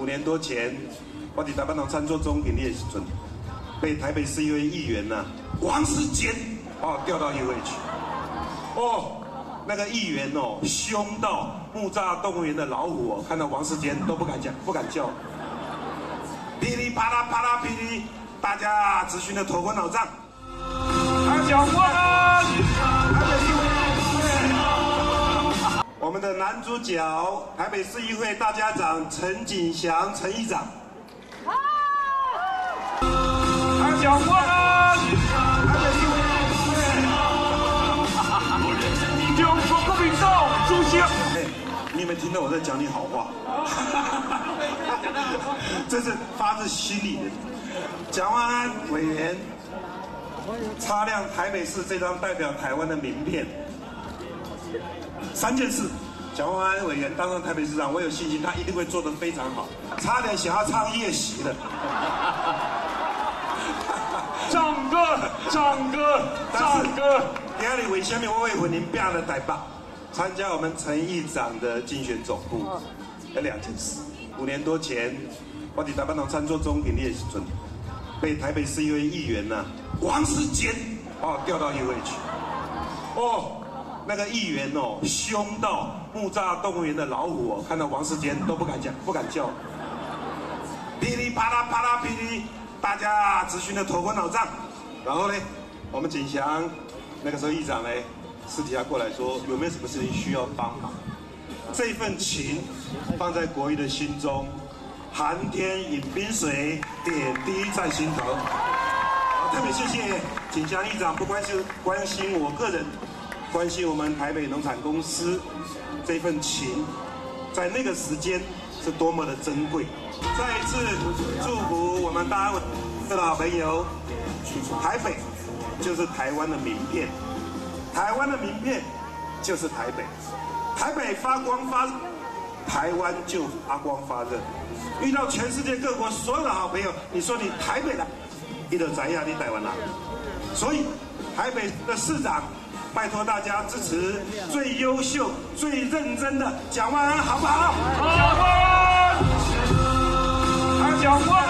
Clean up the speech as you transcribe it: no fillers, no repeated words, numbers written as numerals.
年多前，我伫台北农餐桌总经理的时阵，被台北市一位议员王世坚调到议会去。那个议员凶到木栅动物园的老虎看到王世坚都不敢讲，不敢叫。噼里啪啦啪啦噼里，大家咨询的头昏脑胀。他讲话了。我们的男主角，台北市议会大家长陈景祥陈议长。他讲话了。中国国民党主席。你有没有听到我在讲你好话？这是发自心里的。蒋万安委员擦亮台北市这张代表台湾的名片。3件事，蒋万安委员当上台北市长，我有信心他一定会做得非常好。差点想要唱夜袭了。唱歌。今日为什么我会混您变了台北？参加我们陈议长的竞选总部，有2件事。5年多前，我伫台北农餐桌总经理的时阵，被台北市一位议员王世坚调到议会去。那个议员凶到木栅动物园的老虎看到王世坚都不敢讲，不敢叫。噼里啪啦啪啦噼里，大家咨询的头昏脑胀。然后呢，我们景祥那个时候议长呢，私底下过来说有没有什么事情需要帮忙。这份情放在国瑜的心中，寒天饮冰水，点滴在心头。特别谢谢景祥议长，不光是关心我个人，关心我们台北农产公司这份情，在那个时间是多么的珍贵。再一次祝福我们大家的好朋友，台北就是台湾的名片，台湾的名片就是台北，台北发光发热，台湾就发光发热。遇到全世界各国所有的好朋友，你说你台北的，你就知道你台湾啦。所以台北的市长，拜托大家支持最优秀、最认真的蒋万安，好不好？蒋万安，他讲话。